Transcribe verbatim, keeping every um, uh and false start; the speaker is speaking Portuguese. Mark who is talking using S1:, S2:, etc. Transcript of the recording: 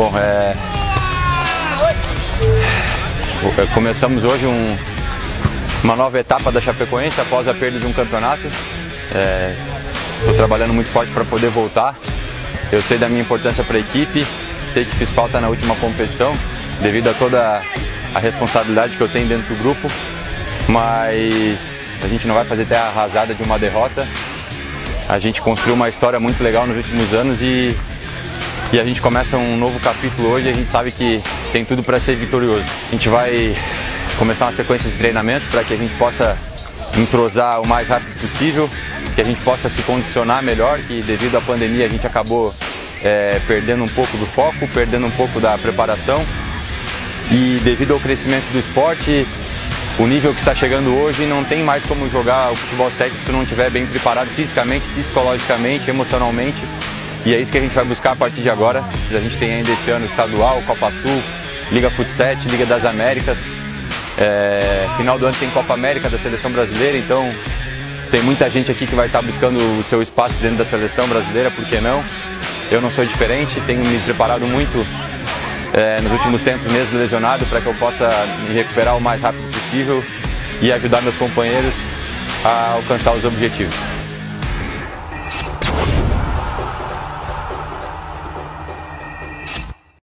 S1: Bom, é... começamos hoje um... uma nova etapa da Chapecoense após a perda de um campeonato. Estou é... trabalhando muito forte para poder voltar. Eu sei da minha importância para a equipe, sei que fiz falta na última competição, devido a toda a responsabilidade que eu tenho dentro do grupo, mas a gente não vai fazer terra arrasada de uma derrota. A gente construiu uma história muito legal nos últimos anos e, e a gente começa um novo capítulo hoje. A gente sabe que tem tudo para ser vitorioso. A gente vai começar uma sequência de treinamentos para que a gente possa entrosar o mais rápido possível, que a gente possa se condicionar melhor, que devido à pandemia a gente acabou é, perdendo um pouco do foco, perdendo um pouco da preparação, e devido ao crescimento do esporte, o nível que está chegando hoje, não tem mais como jogar o futebol sete se tu não estiver bem preparado fisicamente, psicologicamente, emocionalmente, e é isso que a gente vai buscar a partir de agora. A gente tem ainda esse ano estadual, Copa Sul, Liga Fut sete, Liga das Américas, é, final do ano tem Copa América da Seleção Brasileira, então tem muita gente aqui que vai estar buscando o seu espaço dentro da Seleção Brasileira, por que não? Eu não sou diferente, tenho me preparado muito é, nos últimos tempos mesmo lesionado, para que eu possa me recuperar o mais rápido possível e ajudar meus companheiros a alcançar os objetivos.